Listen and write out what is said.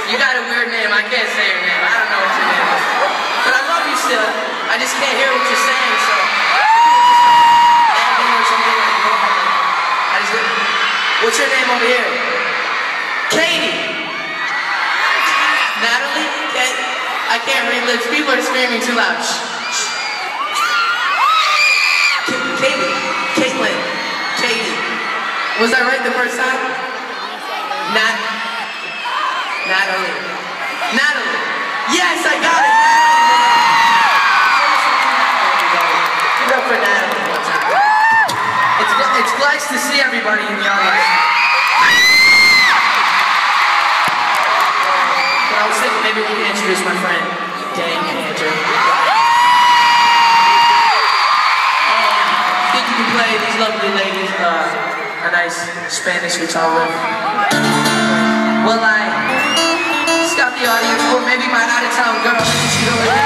You got a weird name. I can't say your name. I don't know what your name is. But I love you still. I just can't hear what you're saying, so. Or something like that. What's your name over here? Katie. Natalie? I can't read lips. People are screaming too loud. Katie. Caitlin. Katie. Was I right the first time? Natalie. Natalie. Yes, I got it. Natalie. Give it up for Natalie one time. It's nice to see everybody in the audience. But I was thinking maybe we can introduce my friend, Dan Cantor. I think you can play these lovely ladies a nice Spanish guitar riff. Well, I just got the audience, or maybe my out-of-town girl, she's over here.